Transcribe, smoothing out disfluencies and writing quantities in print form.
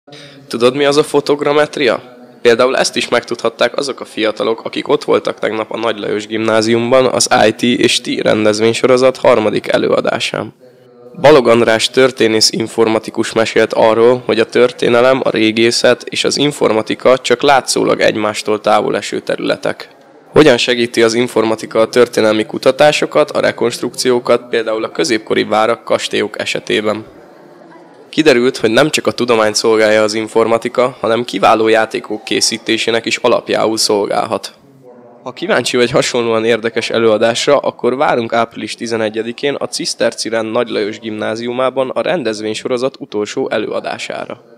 Tudod, mi az a fotogrammetria? Például ezt is megtudhatták azok a fiatalok, akik ott voltak tegnap a Nagy Lajos Gimnáziumban az IT és T rendezvénysorozat harmadik előadásán. Balog András történész informatikus mesélt arról, hogy a történelem, a régészet és az informatika csak látszólag egymástól távol eső területek. Hogyan segíti az informatika a történelmi kutatásokat, a rekonstrukciókat, például a középkori várak, kastélyok esetében? Kiderült, hogy nem csak a tudományt szolgálja az informatika, hanem kiváló játékok készítésének is alapjául szolgálhat. Ha kíváncsi vagy hasonlóan érdekes előadásra, akkor várunk április 11-én a Ciszterci Rend Nagy Lajos Gimnáziumában a rendezvénysorozat utolsó előadására.